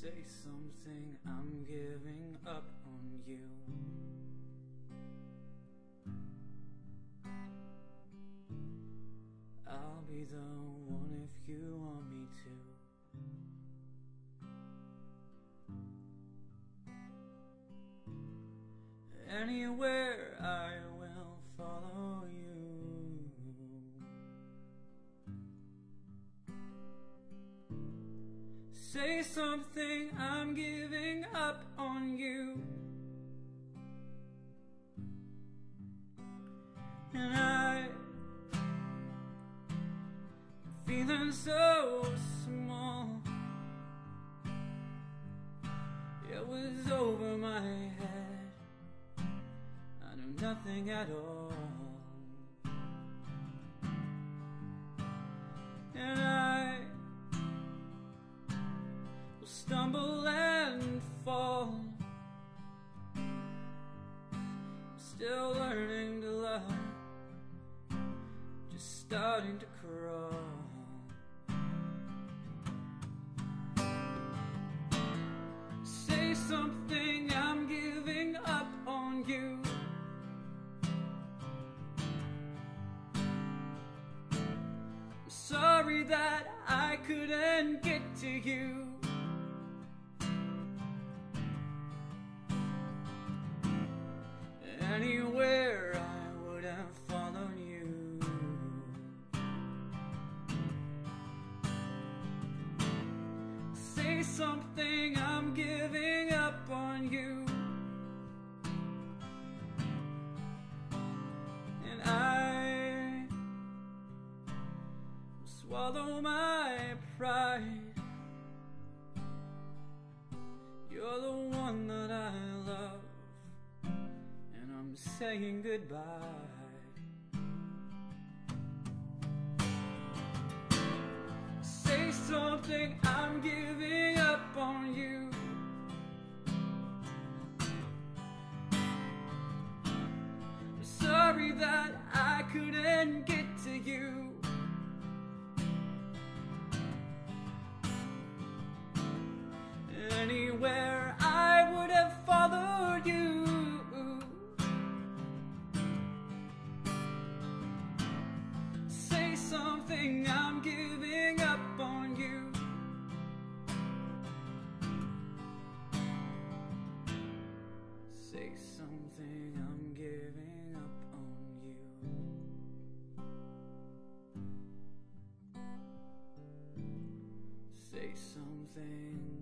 Say something, I'm giving up on you. I'll be the one if you want me to. Anywhere I will follow you. Say something, I'm giving up on you. And I'm feeling so small. It was over my head. I knew nothing at all. And I will stumble and fall. I'm still learning to love, just starting to crawl. Say something, I'm giving up on you. I'm sorry that I couldn't get to you. Anywhere I would have followed you. Say something, I'm giving up on you. And I will swallow my pride. You're the one that I love, I'm saying goodbye. Say something, I'm giving up on you. I'm sorry that I couldn't get to you. Anywhere I would have followed you. Something, I'm giving up on you. Say something, I'm giving up on you. Say something.